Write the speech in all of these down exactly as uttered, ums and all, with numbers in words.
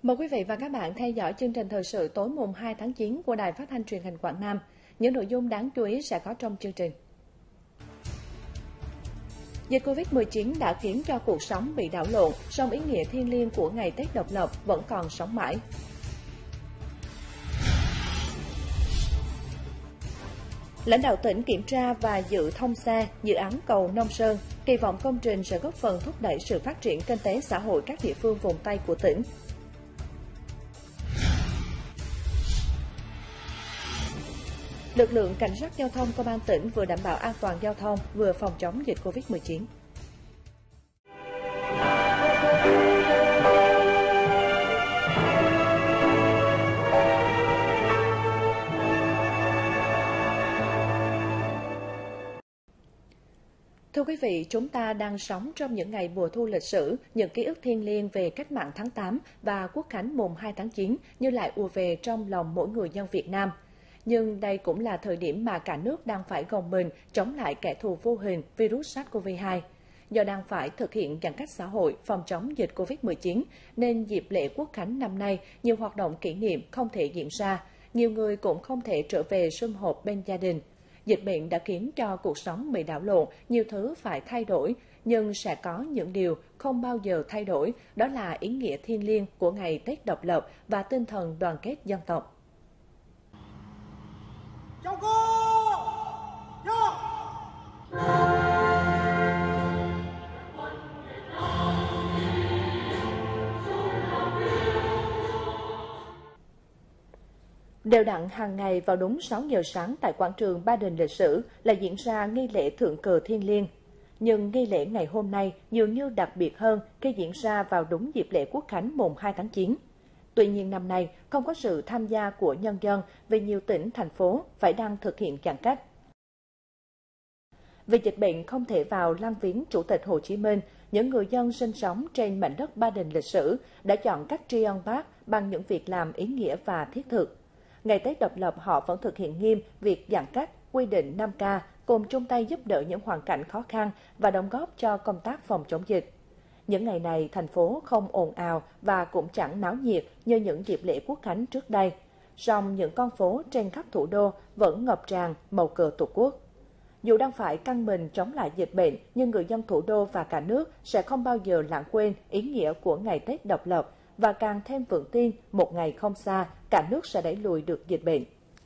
Mời quý vị và các bạn theo dõi chương trình thời sự tối mùng hai tháng chín của Đài Phát thanh Truyền hình Quảng Nam. Những nội dung đáng chú ý sẽ có trong chương trình. Dịch Covid mười chín đã khiến cho cuộc sống bị đảo lộn, song ý nghĩa thiêng liêng của ngày Tết độc lập vẫn còn sống mãi. Lãnh đạo tỉnh kiểm tra và dự thông xe dự án cầu Nông Sơn, kỳ vọng công trình sẽ góp phần thúc đẩy sự phát triển kinh tế xã hội các địa phương vùng Tây của tỉnh. Lực lượng cảnh sát giao thông công an tỉnh vừa đảm bảo an toàn giao thông, vừa phòng chống dịch Covid mười chín. Thưa quý vị, chúng ta đang sống trong những ngày mùa thu lịch sử, những ký ức thiêng liêng về cách mạng tháng tám và quốc khánh mùng hai tháng chín như lại ùa về trong lòng mỗi người dân Việt Nam. Nhưng đây cũng là thời điểm mà cả nước đang phải gồng mình chống lại kẻ thù vô hình virus SARS-xê o vê hai. Do đang phải thực hiện giãn cách xã hội phòng chống dịch Covid mười chín, nên dịp lễ Quốc khánh năm nay, nhiều hoạt động kỷ niệm không thể diễn ra, nhiều người cũng không thể trở về sum họp bên gia đình. Dịch bệnh đã khiến cho cuộc sống bị đảo lộn, nhiều thứ phải thay đổi, nhưng sẽ có những điều không bao giờ thay đổi, đó là ý nghĩa thiêng liêng của ngày Tết độc lập và tinh thần đoàn kết dân tộc. Chào cô! Chào! Đều đặn hàng ngày vào đúng sáu giờ sáng tại quảng trường Ba Đình lịch sử là diễn ra nghi lễ thượng cờ thiêng liêng. Nhưng nghi lễ ngày hôm nay dường như đặc biệt hơn khi diễn ra vào đúng dịp lễ Quốc khánh mùng hai tháng chín. Tuy nhiên năm nay không có sự tham gia của nhân dân vì nhiều tỉnh, thành phố phải đang thực hiện giãn cách. Vì dịch bệnh không thể vào lăng viếng Chủ tịch Hồ Chí Minh, những người dân sinh sống trên mảnh đất Ba Đình lịch sử đã chọn cách tri ân Bác bằng những việc làm ý nghĩa và thiết thực. Ngày Tết độc lập họ vẫn thực hiện nghiêm việc giãn cách, quy định năm K, cùng chung tay giúp đỡ những hoàn cảnh khó khăn và đóng góp cho công tác phòng chống dịch. Những ngày này, thành phố không ồn ào và cũng chẳng náo nhiệt như những dịp lễ Quốc khánh trước đây. Song những con phố trên khắp thủ đô vẫn ngập tràn màu cờ Tổ quốc. Dù đang phải căng mình chống lại dịch bệnh, nhưng người dân thủ đô và cả nước sẽ không bao giờ lãng quên ý nghĩa của ngày Tết độc lập và càng thêm vững tin một ngày không xa, cả nước sẽ đẩy lùi được dịch bệnh.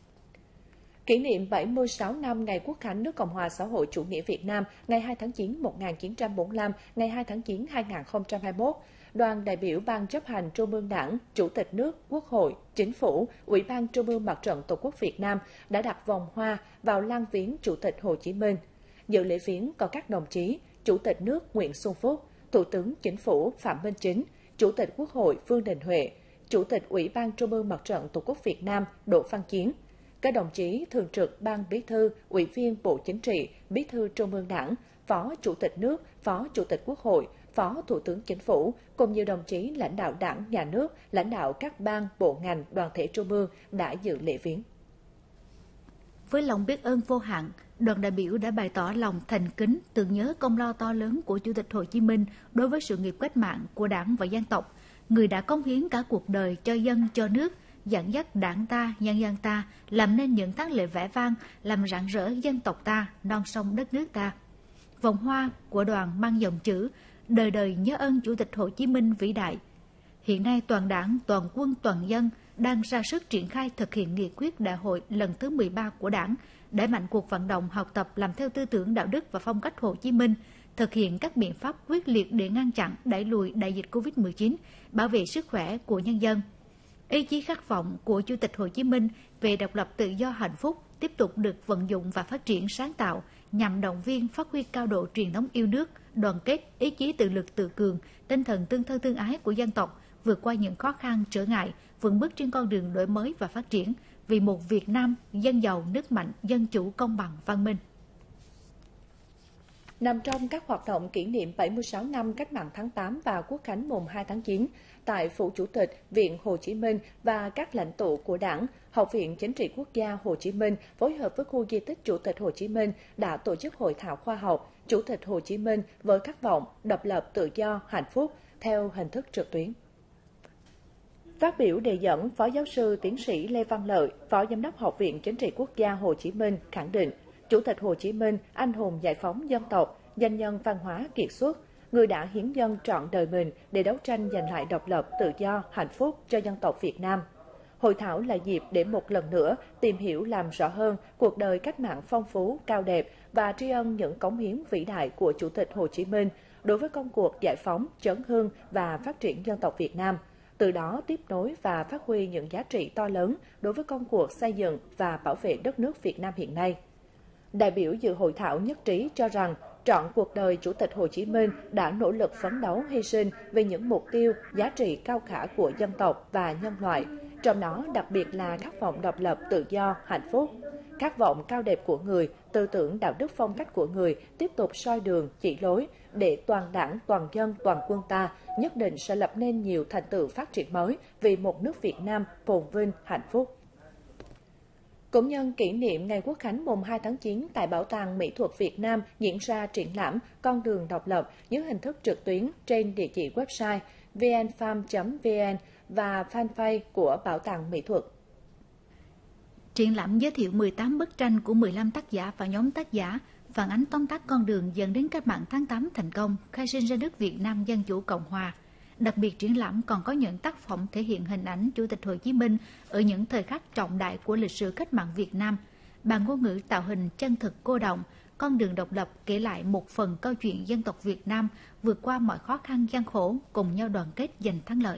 Kỷ niệm bảy mươi sáu năm ngày Quốc khánh nước Cộng hòa xã hội chủ nghĩa Việt Nam ngày hai tháng chín một nghìn chín trăm bốn mươi lăm, ngày hai tháng chín hai nghìn không trăm hai mươi mốt, đoàn đại biểu Ban chấp hành Trung ương Đảng, Chủ tịch nước, Quốc hội, Chính phủ, Ủy ban Trung ương Mặt trận Tổ quốc Việt Nam đã đặt vòng hoa vào lăng viếng Chủ tịch Hồ Chí Minh. Dự lễ viếng có các đồng chí Chủ tịch nước Nguyễn Xuân Phúc, Thủ tướng Chính phủ Phạm Minh Chính, Chủ tịch Quốc hội Vương Đình Huệ, Chủ tịch Ủy ban Trung ương Mặt trận Tổ quốc Việt Nam Đỗ Văn Chiến, các đồng chí thường trực Ban Bí thư, Ủy viên Bộ Chính trị, Bí thư Trung ương Đảng, Phó Chủ tịch nước, Phó Chủ tịch Quốc hội, Phó Thủ tướng Chính phủ, cùng nhiều đồng chí lãnh đạo Đảng, Nhà nước, lãnh đạo các ban, bộ ngành, đoàn thể trung ương đã dự lễ viếng. Với lòng biết ơn vô hạn, đoàn đại biểu đã bày tỏ lòng thành kính tưởng nhớ công lao to lớn của Chủ tịch Hồ Chí Minh đối với sự nghiệp cách mạng của Đảng và dân tộc, người đã cống hiến cả cuộc đời cho dân, cho nước, dẫn dắt Đảng ta, nhân dân ta làm nên những thắng lợi vẻ vang, làm rạng rỡ dân tộc ta, non sông đất nước ta. Vòng hoa của đoàn mang dòng chữ đời đời nhớ ơn Chủ tịch Hồ Chí Minh vĩ đại. Hiện nay toàn Đảng, toàn quân, toàn dân đang ra sức triển khai thực hiện nghị quyết đại hội lần thứ mười ba của Đảng, đẩy mạnh cuộc vận động học tập làm theo tư tưởng đạo đức và phong cách Hồ Chí Minh, thực hiện các biện pháp quyết liệt để ngăn chặn, đẩy lùi đại dịch Covid mười chín, bảo vệ sức khỏe của nhân dân. Ý chí khát vọng của Chủ tịch Hồ Chí Minh về độc lập tự do hạnh phúc tiếp tục được vận dụng và phát triển sáng tạo nhằm động viên phát huy cao độ truyền thống yêu nước, đoàn kết, ý chí tự lực tự cường, tinh thần tương thân tương ái của dân tộc, vượt qua những khó khăn, trở ngại, vững bước trên con đường đổi mới và phát triển vì một Việt Nam dân giàu, nước mạnh, dân chủ, công bằng, văn minh. Nằm trong các hoạt động kỷ niệm bảy mươi sáu năm Cách mạng tháng tám và Quốc khánh mùng hai tháng chín, tại Phủ Chủ tịch, Viện Hồ Chí Minh và các lãnh tụ của Đảng, Học viện Chính trị Quốc gia Hồ Chí Minh phối hợp với khu di tích Chủ tịch Hồ Chí Minh đã tổ chức hội thảo khoa học Chủ tịch Hồ Chí Minh với khát vọng độc lập, tự do, hạnh phúc theo hình thức trực tuyến. Phát biểu đề dẫn, Phó Giáo sư Tiến sĩ Lê Văn Lợi, Phó Giám đốc Học viện Chính trị Quốc gia Hồ Chí Minh khẳng định, Chủ tịch Hồ Chí Minh, anh hùng giải phóng dân tộc, danh nhân văn hóa kiệt xuất, người đã hiến dâng trọn đời mình để đấu tranh giành lại độc lập, tự do, hạnh phúc cho dân tộc Việt Nam. Hội thảo là dịp để một lần nữa tìm hiểu làm rõ hơn cuộc đời cách mạng phong phú, cao đẹp và tri ân những cống hiến vĩ đại của Chủ tịch Hồ Chí Minh đối với công cuộc giải phóng, chấn hưng và phát triển dân tộc Việt Nam, từ đó tiếp nối và phát huy những giá trị to lớn đối với công cuộc xây dựng và bảo vệ đất nước Việt Nam hiện nay. Đại biểu dự hội thảo nhất trí cho rằng, trọn cuộc đời Chủ tịch Hồ Chí Minh đã nỗ lực phấn đấu hy sinh vì những mục tiêu, giá trị cao cả của dân tộc và nhân loại, trong đó đặc biệt là khát vọng độc lập, tự do, hạnh phúc. Khát vọng cao đẹp của người, tư tưởng đạo đức phong cách của người tiếp tục soi đường, chỉ lối để toàn đảng, toàn dân, toàn quân ta nhất định sẽ lập nên nhiều thành tựu phát triển mới vì một nước Việt Nam phồn vinh, hạnh phúc. Cũng nhân kỷ niệm Ngày Quốc khánh mùng hai tháng chín tại Bảo tàng Mỹ thuật Việt Nam diễn ra triển lãm Con đường độc lập dưới hình thức trực tuyến trên địa chỉ website vnfarm chấm vn và fanpage của Bảo tàng Mỹ thuật. Triển lãm giới thiệu mười tám bức tranh của mười lăm tác giả và nhóm tác giả, phản ánh tóm tắt con đường dẫn đến cách mạng tháng tám thành công, khai sinh ra nước Việt Nam Dân chủ Cộng hòa. Đặc biệt, triển lãm còn có những tác phẩm thể hiện hình ảnh Chủ tịch Hồ Chí Minh ở những thời khắc trọng đại của lịch sử cách mạng Việt Nam. Bằng ngôn ngữ tạo hình chân thực cô đọng, Con đường độc lập kể lại một phần câu chuyện dân tộc Việt Nam vượt qua mọi khó khăn gian khổ, cùng nhau đoàn kết giành thắng lợi.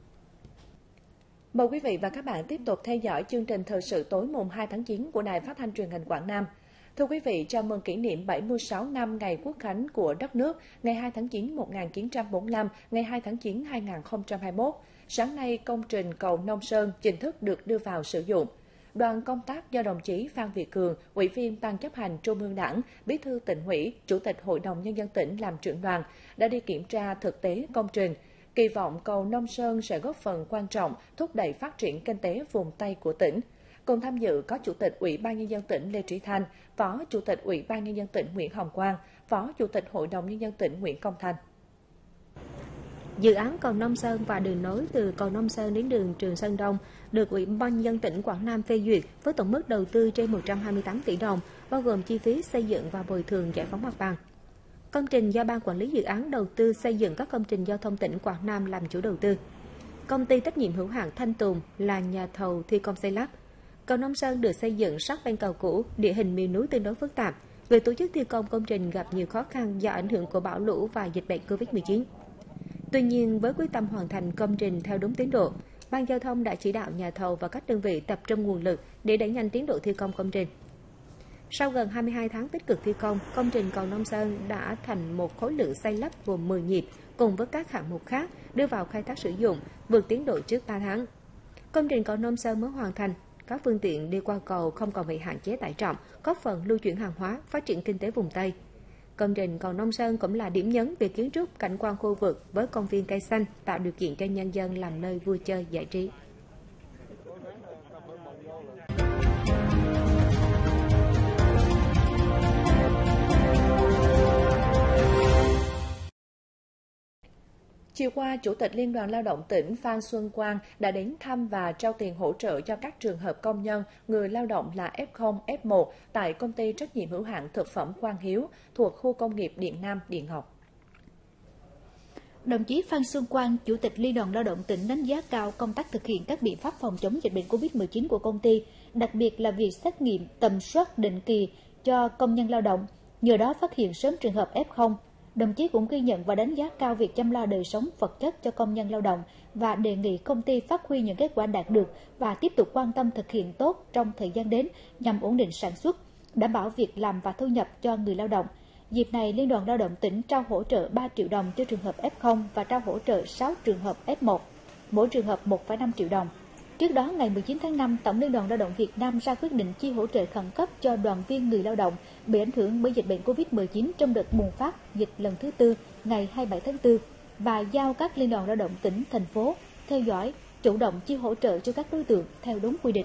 Mời quý vị và các bạn tiếp tục theo dõi chương trình thời sự tối mùng hai tháng chín của Đài Phát thanh Truyền hình Quảng Nam. Thưa quý vị, chào mừng kỷ niệm bảy mươi sáu năm Ngày Quốc khánh của đất nước, ngày hai tháng chín một nghìn chín trăm bốn mươi lăm, ngày hai tháng chín hai nghìn không trăm hai mươi mốt. Sáng nay, công trình cầu Nông Sơn chính thức được đưa vào sử dụng. Đoàn công tác do đồng chí Phan Việt Cường, Ủy viên Ban chấp hành Trung ương Đảng, Bí thư Tỉnh ủy, Chủ tịch Hội đồng Nhân dân tỉnh làm trưởng đoàn, đã đi kiểm tra thực tế công trình. Kỳ vọng cầu Nông Sơn sẽ góp phần quan trọng thúc đẩy phát triển kinh tế vùng Tây của tỉnh. Cùng tham dự có Chủ tịch Ủy ban Nhân dân tỉnh Lê Trí Thanh, Phó Chủ tịch Ủy ban Nhân dân tỉnh Nguyễn Hồng Quang, Phó Chủ tịch Hội đồng Nhân dân tỉnh Nguyễn Công Thanh. Dự án cầu Nông Sơn và đường nối từ cầu Nông Sơn đến đường Trường Sơn Đông được Ủy ban Nhân dân tỉnh Quảng Nam phê duyệt với tổng mức đầu tư trên một trăm hai mươi tám tỷ đồng, bao gồm chi phí xây dựng và bồi thường giải phóng mặt bằng. Công trình do Ban Quản lý Dự án Đầu tư xây dựng các công trình giao thông tỉnh Quảng Nam làm chủ đầu tư. Công ty trách nhiệm hữu hạn Thanh Tùng là nhà thầu thi công xây lắp. Cầu Nông Sơn được xây dựng sát bên cầu cũ, địa hình miền núi tương đối phức tạp. Việc tổ chức thi công công trình gặp nhiều khó khăn do ảnh hưởng của bão lũ và dịch bệnh Covid mười chín. Tuy nhiên, với quyết tâm hoàn thành công trình theo đúng tiến độ, Ban Giao thông đã chỉ đạo nhà thầu và các đơn vị tập trung nguồn lực để đẩy nhanh tiến độ thi công công trình. Sau gần hai mươi hai tháng tích cực thi công, công trình cầu Nông Sơn đã thành một khối lượng xây lắp gồm mười nhịp cùng với các hạng mục khác đưa vào khai thác sử dụng, vượt tiến độ trước ba tháng. Công trình cầu Nông Sơn mới hoàn thành, các phương tiện đi qua cầu không còn bị hạn chế tải trọng, góp phần lưu chuyển hàng hóa, phát triển kinh tế vùng Tây. Công trình cầu Nông Sơn cũng là điểm nhấn về kiến trúc cảnh quan khu vực với công viên cây xanh, tạo điều kiện cho nhân dân làm nơi vui chơi giải trí. Chiều qua, Chủ tịch Liên đoàn Lao động tỉnh Phan Xuân Quang đã đến thăm và trao tiền hỗ trợ cho các trường hợp công nhân, người lao động là ép không, ép một tại công ty trách nhiệm hữu hạn thực phẩm Quang Hiếu thuộc khu công nghiệp Điện Nam, Điện Ngọc. Đồng chí Phan Xuân Quang, Chủ tịch Liên đoàn Lao động tỉnh đánh giá cao công tác thực hiện các biện pháp phòng chống dịch bệnh Covid mười chín của công ty, đặc biệt là việc xét nghiệm, tầm soát định kỳ cho công nhân lao động, nhờ đó phát hiện sớm trường hợp ép không. Đồng chí cũng ghi nhận và đánh giá cao việc chăm lo đời sống vật chất cho công nhân lao động và đề nghị công ty phát huy những kết quả đạt được và tiếp tục quan tâm thực hiện tốt trong thời gian đến nhằm ổn định sản xuất, đảm bảo việc làm và thu nhập cho người lao động. Dịp này, Liên đoàn Lao động tỉnh trao hỗ trợ ba triệu đồng cho trường hợp ép không và trao hỗ trợ sáu trường hợp ép một, mỗi trường hợp một phẩy năm triệu đồng. Trước đó, ngày mười chín tháng năm, Tổng Liên đoàn Lao động Việt Nam ra quyết định chi hỗ trợ khẩn cấp cho đoàn viên người lao động bị ảnh hưởng bởi dịch bệnh Covid mười chín trong đợt bùng phát dịch lần thứ tư ngày hai mươi bảy tháng tư và giao các liên đoàn lao động tỉnh, thành phố theo dõi, chủ động chi hỗ trợ cho các đối tượng theo đúng quy định.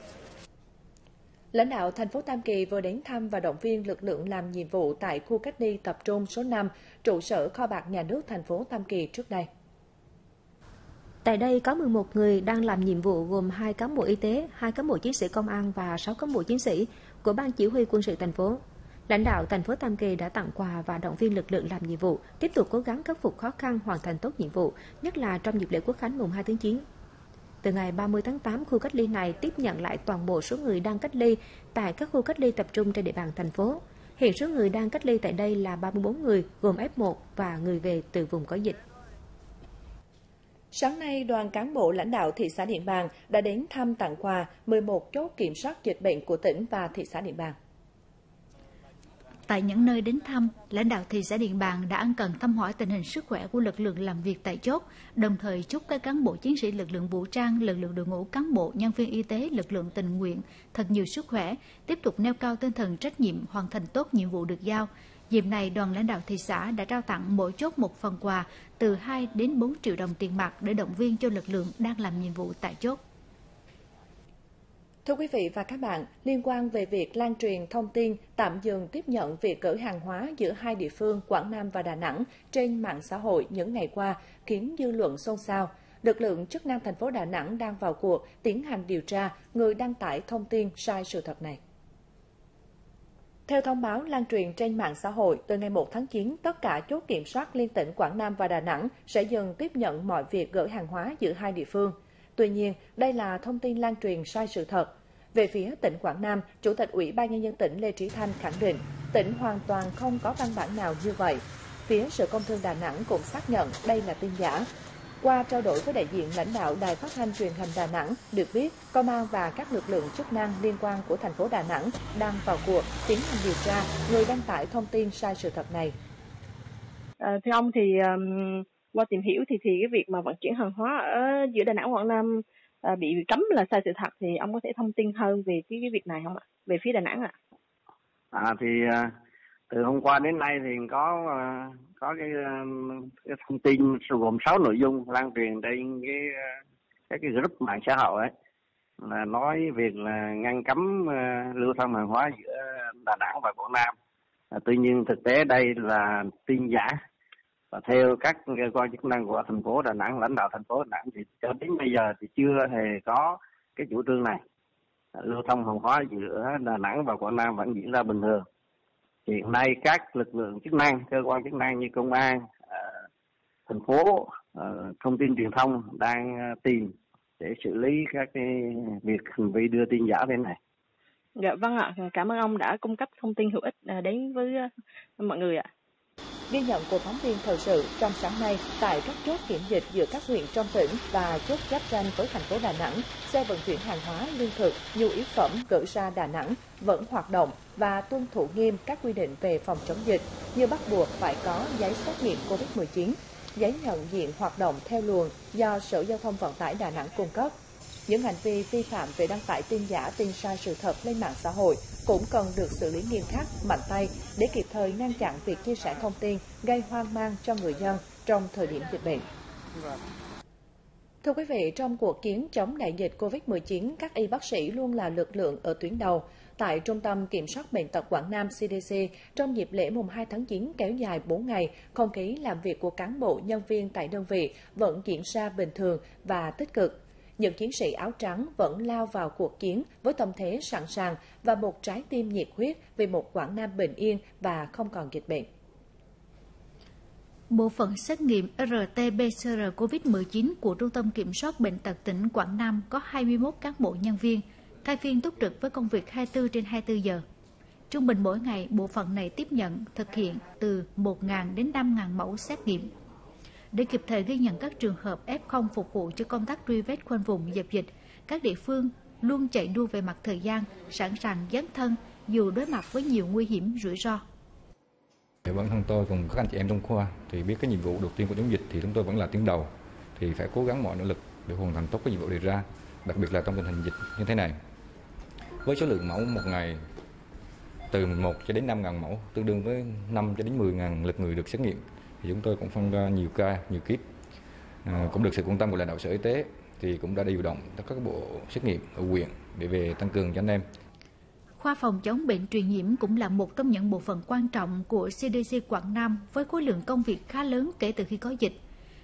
Lãnh đạo thành phố Tam Kỳ vừa đến thăm và động viên lực lượng làm nhiệm vụ tại khu cách ly tập trung số năm, trụ sở kho bạc nhà nước thành phố Tam Kỳ trước đây. Tại đây có mười một người đang làm nhiệm vụ gồm hai cán bộ y tế, hai cán bộ chiến sĩ công an và sáu cán bộ chiến sĩ của Ban Chỉ huy Quân sự thành phố. Lãnh đạo thành phố Tam Kỳ đã tặng quà và động viên lực lượng làm nhiệm vụ, tiếp tục cố gắng khắc phục khó khăn, hoàn thành tốt nhiệm vụ, nhất là trong dịp lễ Quốc khánh mùng hai tháng chín. Từ ngày ba mươi tháng tám, khu cách ly này tiếp nhận lại toàn bộ số người đang cách ly tại các khu cách ly tập trung trên địa bàn thành phố. Hiện số người đang cách ly tại đây là ba mươi bốn người, gồm ép một và người về từ vùng có dịch. Sáng nay, đoàn cán bộ lãnh đạo thị xã Điện Bàn đã đến thăm tặng quà mười một chốt kiểm soát dịch bệnh của tỉnh và thị xã Điện Bàn. Tại những nơi đến thăm, lãnh đạo thị xã Điện Bàn đã ân cần thăm hỏi tình hình sức khỏe của lực lượng làm việc tại chốt, đồng thời chúc các cán bộ chiến sĩ lực lượng vũ trang, lực lượng đội ngũ cán bộ, nhân viên y tế, lực lượng tình nguyện thật nhiều sức khỏe, tiếp tục nêu cao tinh thần trách nhiệm, hoàn thành tốt nhiệm vụ được giao. Dịp này, đoàn lãnh đạo thị xã đã trao tặng mỗi chốt một phần quà từ hai đến bốn triệu đồng tiền mặt để động viên cho lực lượng đang làm nhiệm vụ tại chốt. Thưa quý vị và các bạn, liên quan về việc lan truyền thông tin tạm dừng tiếp nhận việc gửi hàng hóa giữa hai địa phương Quảng Nam và Đà Nẵng trên mạng xã hội những ngày qua khiến dư luận xôn xao, lực lượng chức năng thành phố Đà Nẵng đang vào cuộc tiến hành điều tra người đăng tải thông tin sai sự thật này. Theo thông báo lan truyền trên mạng xã hội, từ ngày một tháng chín, tất cả chốt kiểm soát liên tỉnh Quảng Nam và Đà Nẵng sẽ dừng tiếp nhận mọi việc gửi hàng hóa giữa hai địa phương. Tuy nhiên, đây là thông tin lan truyền sai sự thật. Về phía tỉnh Quảng Nam, Chủ tịch Ủy ban Nhân dân tỉnh Lê Trí Thanh khẳng định, tỉnh hoàn toàn không có văn bản nào như vậy. Phía Sở Công Thương Đà Nẵng cũng xác nhận đây là tin giả. Qua trao đổi với đại diện lãnh đạo Đài Phát thanh Truyền hình Đà Nẵng, được biết, công an và các lực lượng chức năng liên quan của thành phố Đà Nẵng đang vào cuộc tiến hành điều tra người đăng tải thông tin sai sự thật này. À, thưa ông thì um, qua tìm hiểu thì thì cái việc mà vận chuyển hàng hóa ở giữa Đà Nẵng Quảng Nam à, bị cấm là sai sự thật, thì ông có thể thông tin hơn về cái, cái việc này không ạ? Về phía Đà Nẵng ạ? À thì từ hôm qua đến nay thì có có cái, cái thông tin gồm sáu nội dung lan truyền trên cái cái cái group mạng xã hội ấy, là nói việc là ngăn cấm uh, lưu thông hàng hóa giữa Đà Nẵng và Quảng Nam. À, tuy nhiên thực tế đây là tin giả, và theo các cơ quan chức năng của thành phố Đà Nẵng, lãnh đạo thành phố Đà Nẵng thì cho đến bây giờ thì chưa hề có cái chủ trương này. À, lưu thông hàng hóa giữa Đà Nẵng và Quảng Nam vẫn diễn ra bình thường. Hiện nay các lực lượng chức năng, cơ quan chức năng như công an, à, thành phố, à, thông tin truyền thông đang à, tìm để xử lý các cái việc hành vi đưa tin giả thế này. Dạ vâng ạ, cảm ơn ông đã cung cấp thông tin hữu ích đến với mọi người ạ. Ghi nhận của phóng viên thời sự, trong sáng nay tại các chốt kiểm dịch giữa các huyện trong tỉnh và chốt giáp ranh với thành phố Đà Nẵng, xe vận chuyển hàng hóa, lương thực, nhu yếu phẩm gửi ra Đà Nẵng vẫn hoạt động và tuân thủ nghiêm các quy định về phòng chống dịch, như bắt buộc phải có giấy xét nghiệm covid mười chín, giấy nhận diện hoạt động theo luồng do Sở Giao thông Vận tải Đà Nẵng cung cấp. Những hành vi vi phạm về đăng tải tin giả, tin sai sự thật lên mạng xã hội cũng cần được xử lý nghiêm khắc, mạnh tay để kịp thời ngăn chặn việc chia sẻ thông tin gây hoang mang cho người dân trong thời điểm dịch bệnh. Thưa quý vị, trong cuộc chiến chống đại dịch covid mười chín, các y bác sĩ luôn là lực lượng ở tuyến đầu. Tại Trung tâm Kiểm soát Bệnh tật Quảng Nam C D C, trong dịp lễ mùng hai tháng chín kéo dài bốn ngày, không khí làm việc của cán bộ, nhân viên tại đơn vị vẫn diễn ra bình thường và tích cực. Những chiến sĩ áo trắng vẫn lao vào cuộc chiến với tâm thế sẵn sàng và một trái tim nhiệt huyết vì một Quảng Nam bình yên và không còn dịch bệnh. Bộ phận xét nghiệm R T P C R covid mười chín của Trung tâm Kiểm soát Bệnh tật tỉnh Quảng Nam có hai mươi mốt cán bộ nhân viên, thay phiên túc trực với công việc hai mươi tư trên hai mươi tư giờ. Trung bình mỗi ngày, bộ phận này tiếp nhận, thực hiện từ một nghìn đến năm nghìn mẫu xét nghiệm. Để kịp thời ghi nhận các trường hợp F không phục vụ cho công tác truy vết khoanh vùng dập dịch, các địa phương luôn chạy đua về mặt thời gian, sẵn sàng dấn thân dù đối mặt với nhiều nguy hiểm, rủi ro. Bản thân tôi cùng các anh chị em trong khoa thì biết cái nhiệm vụ đầu tiên của chống dịch thì chúng tôi vẫn là tuyến đầu, thì phải cố gắng mọi nỗ lực để hoàn thành tốt cái nhiệm vụ đề ra, đặc biệt là trong tình hình dịch như thế này. Với số lượng mẫu một ngày từ một cho đến năm nghìn mẫu, tương đương với năm cho đến mười nghìn lượt người được xét nghiệm, thì chúng tôi cũng phân ra nhiều ca, nhiều kíp. À, cũng được sự quan tâm của lãnh đạo Sở Y tế thì cũng đã điều động các bộ xét nghiệm ở huyện để về tăng cường cho anh em. Khoa phòng chống bệnh truyền nhiễm cũng là một trong những bộ phận quan trọng của C D C Quảng Nam với khối lượng công việc khá lớn kể từ khi có dịch.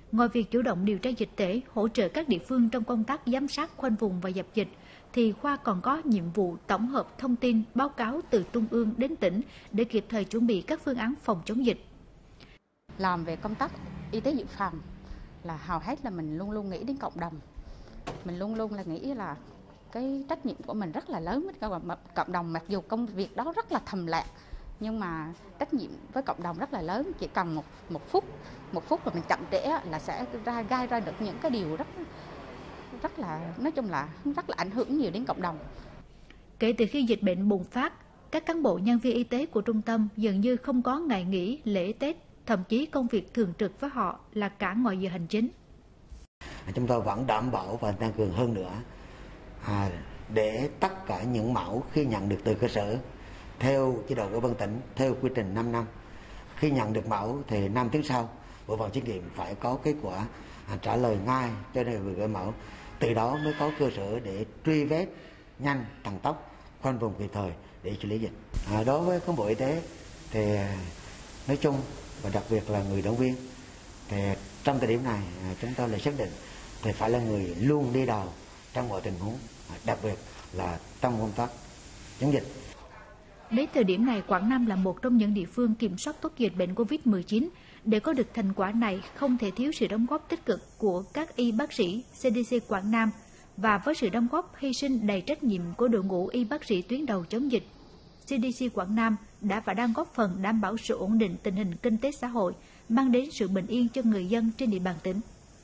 Ngoài việc chủ động điều tra dịch tễ, hỗ trợ các địa phương trong công tác giám sát, khoanh vùng và dập dịch, thì khoa còn có nhiệm vụ tổng hợp thông tin, báo cáo từ trung ương đến tỉnh để kịp thời chuẩn bị các phương án phòng chống dịch. Làm về công tác y tế dự phòng là hầu hết là mình luôn luôn nghĩ đến cộng đồng. Mình luôn luôn là nghĩ là cái trách nhiệm của mình rất là lớn với cộng đồng, mặc dù công việc đó rất là thầm lặng, nhưng mà trách nhiệm với cộng đồng rất là lớn. Chỉ cần một một phút một phút là mình chậm trễ là sẽ ra gây ra được những cái điều rất rất là nói chung là rất là ảnh hưởng nhiều đến cộng đồng. Kể từ khi dịch bệnh bùng phát, các cán bộ nhân viên y tế của trung tâm dường như không có ngày nghỉ, lễ Tết, thậm chí công việc thường trực với họ là cả ngoài giờ hành chính. Chúng tôi vẫn đảm bảo và tăng cường hơn nữa à, để tất cả những mẫu khi nhận được từ cơ sở theo chế độ của ban tỉnh, theo quy trình năm năm, khi nhận được mẫu thì năm tiếng sau bộ phận xét nghiệm phải có kết quả à, trả lời ngay cho nên vừa gửi mẫu, từ đó mới có cơ sở để truy vết nhanh, tăng tốc, khoanh vùng kịp thời để xử lý dịch. À, đối với cán bộ y tế thì nói chung và đặc biệt là người động viên thì trong thời điểm này chúng tôi lại xác định thì phải là người luôn đi đầu trong mọi tình huống, đặc biệt là trong công tác chống dịch. Đến thời điểm này, Quảng Nam là một trong những địa phương kiểm soát tốt dịch bệnh Covid mười chín. Để có được thành quả này, không thể thiếu sự đóng góp tích cực của các y bác sĩ xê đê xê Quảng Nam, và với sự đóng góp hy sinh đầy trách nhiệm của đội ngũ y bác sĩ tuyến đầu chống dịch, xê đê xê Quảng Nam đã và đang góp phần đảm bảo sự ổn định tình hình kinh tế xã hội, mang đến sự bình yên cho người dân trên địa bàn tỉnh.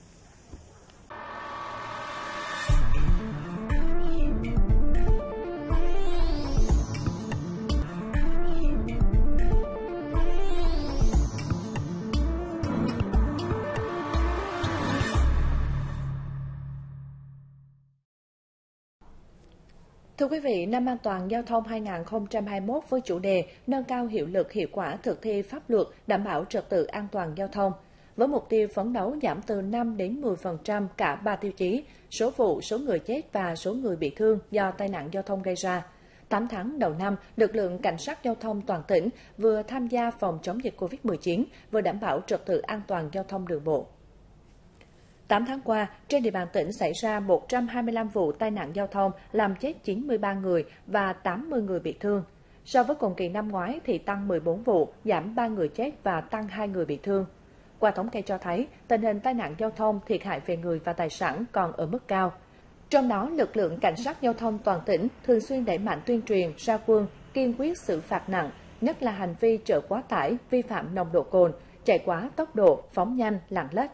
Thưa quý vị, năm an toàn giao thông hai nghìn không trăm hai mươi mốt với chủ đề nâng cao hiệu lực hiệu quả thực thi pháp luật, đảm bảo trật tự an toàn giao thông. Với mục tiêu phấn đấu giảm từ năm đến mười phần trăm cả ba tiêu chí, số vụ, số người chết và số người bị thương do tai nạn giao thông gây ra. tám tháng đầu năm, lực lượng cảnh sát giao thông toàn tỉnh vừa tham gia phòng chống dịch Covid mười chín, vừa đảm bảo trật tự an toàn giao thông đường bộ. tám tháng qua, trên địa bàn tỉnh xảy ra một trăm hai mươi lăm vụ tai nạn giao thông, làm chết chín mươi ba người và tám mươi người bị thương. So với cùng kỳ năm ngoái thì tăng mười bốn vụ, giảm ba người chết và tăng hai người bị thương. Qua thống kê cho thấy, tình hình tai nạn giao thông, thiệt hại về người và tài sản còn ở mức cao. Trong đó, lực lượng cảnh sát giao thông toàn tỉnh thường xuyên đẩy mạnh tuyên truyền, ra quân, kiên quyết xử phạt nặng, nhất là hành vi chở quá tải, vi phạm nồng độ cồn, chạy quá tốc độ, phóng nhanh, lạng lách.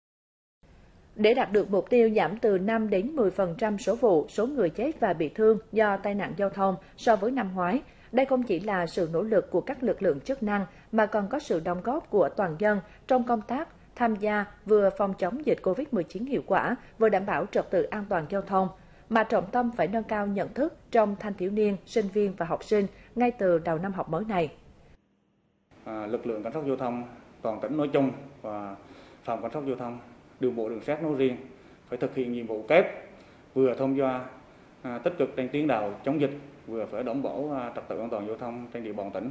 Để đạt được mục tiêu giảm từ năm đến mười phần trăm số vụ, số người chết và bị thương do tai nạn giao thông so với năm ngoái, đây không chỉ là sự nỗ lực của các lực lượng chức năng mà còn có sự đóng góp của toàn dân trong công tác tham gia vừa phòng chống dịch Covid mười chín hiệu quả, vừa đảm bảo trật tự an toàn giao thông, mà trọng tâm phải nâng cao nhận thức trong thanh thiếu niên, sinh viên và học sinh ngay từ đầu năm học mới này. À, lực lượng cảnh sát giao thông toàn tỉnh nói chung và phòng cảnh sát giao thông đường bộ đường sắt nói riêng phải thực hiện nhiệm vụ kép, vừa tham gia à, tích cực trên tuyến đầu chống dịch, vừa phải đảm bảo à, trật tự an toàn giao thông trên địa bàn tỉnh.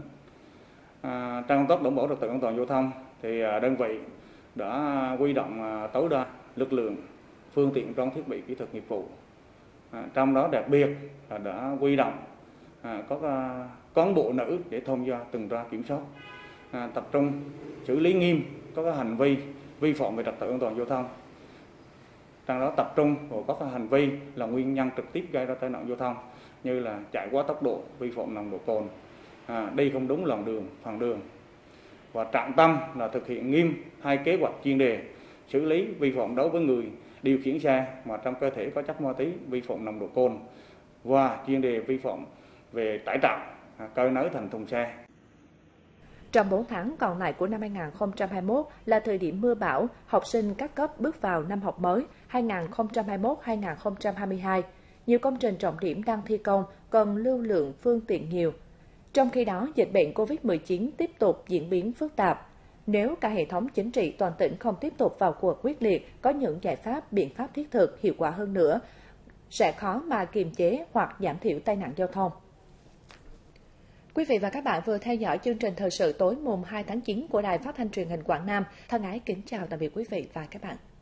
À, trong công tác đảm bảo trật tự an toàn giao thông thì à, đơn vị đã huy động à, tối đa lực lượng, phương tiện, trang thiết bị kỹ thuật nghiệp vụ. À, trong đó đặc biệt là đã huy động à, các à, cán bộ nữ để tham gia tuần tra kiểm soát, à, tập trung xử lý nghiêm các hành vi vi phạm về trật tự an toàn giao thông. Trong đó tập trung vào các hành vi là nguyên nhân trực tiếp gây ra tai nạn giao thông như là chạy quá tốc độ, vi phạm nồng độ cồn, à, đi không đúng làn đường, phần đường. Và trọng tâm là thực hiện nghiêm hai kế hoạch chuyên đề xử lý vi phạm đối với người điều khiển xe mà trong cơ thể có chất ma túy, vi phạm nồng độ cồn, và chuyên đề vi phạm về tải trọng, à, cơi nới thành thùng xe. Trong bốn tháng còn lại của năm hai nghìn không trăm hai mươi mốt là thời điểm mưa bão, học sinh các cấp bước vào năm học mới hai nghìn không trăm hai mươi mốt hai nghìn không trăm hai mươi hai. Nhiều công trình trọng điểm đang thi công, cần lưu lượng phương tiện nhiều. Trong khi đó, dịch bệnh Covid mười chín tiếp tục diễn biến phức tạp. Nếu cả hệ thống chính trị toàn tỉnh không tiếp tục vào cuộc quyết liệt, có những giải pháp, biện pháp thiết thực, hiệu quả hơn nữa, sẽ khó mà kiềm chế hoặc giảm thiểu tai nạn giao thông. Quý vị và các bạn vừa theo dõi chương trình thời sự tối mùng hai tháng chín của Đài Phát thanh Truyền hình Quảng Nam. Thân ái kính chào tạm biệt quý vị và các bạn.